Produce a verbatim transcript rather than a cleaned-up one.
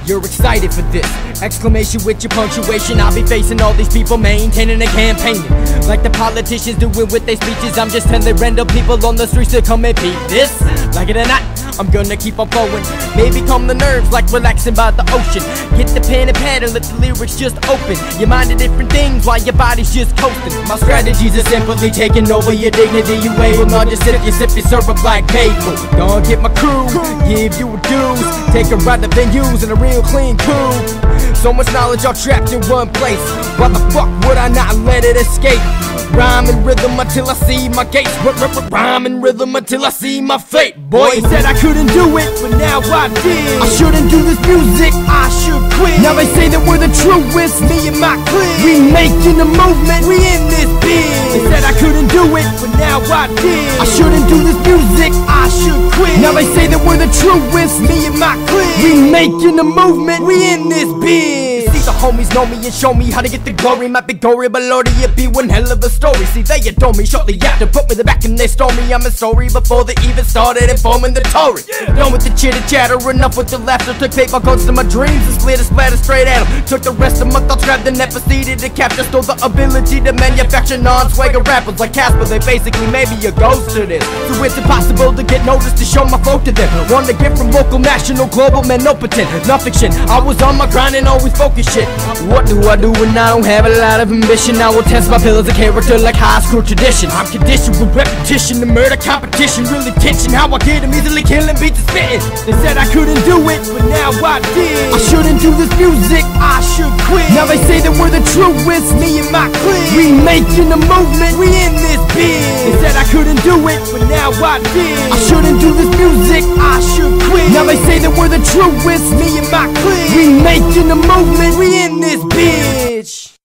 you're excited for this. Exclamation with your punctuation. I'll be facing all these people maintaining a campaign like the politicians doing with their speeches. I'm just telling random people on the streets to come and peep this. Like it or not, I'm gonna keep on flowing. Maybe calm the nerves like relaxing by the ocean. Get the pen and pad and let the lyrics just open your mind to different things while your body's just coasting. My strategies are simply taking over your dignity. You able not just sip, you sip, you serve a black maple. Gonna get my crew, give you a dues. Take a ride to venues in a real clean coupe. So much knowledge all trapped in one place. Why the fuck would I not let it escape? Rhyme and rhythm until I see my gates. Rhyme and rhythm until I see my fate. Boy, said I couldn't do it, but now I did. I shouldn't do this music, I should quit. Now they say that we're the truest, me and my clique. We making a movement, we in this biz. They said I couldn't do it, but now I did. I shouldn't do this music, I should quit. Now they say that we're the truest, me and my clique. We making a movement, we in this biz. See the homies know me and show me how to get the glory. Might be gory, but lordy, it be one hell of a story. See, they adore me shortly after, put me the back and they stole me. I'm a story before they even started informing the Tory. Yeah. Done with the chitter chatter, enough with the laughter. Took paper coats to my dreams and split a splatter straight at them. Took the rest of my thoughts, grabbed and then proceeded to capture. Stole the ability to manufacture non-swagger rappers like Casper. They basically maybe a ghost to this. So it's impossible to get noticed to show my flow to them. Want to get from local, national, global, man, no pretend. Not fiction, I was on my grind and always focused shit. What do I do when I don't have a lot of ambition? I will test my pillars of character like high school tradition. I'm conditioned with repetition, the murder competition. Really tension, how I get them easily killing beats and spitting. They said I couldn't do it, but now I did. I shouldn't do this music, I should quit. Now they say that we're the truest, me and my clique. We making a movement, we in this biz. They said I couldn't do it, but now I did. I shouldn't do this music, I should quit. Now they say that we're the truest, me and my clique. We making a movement, we in this bitch.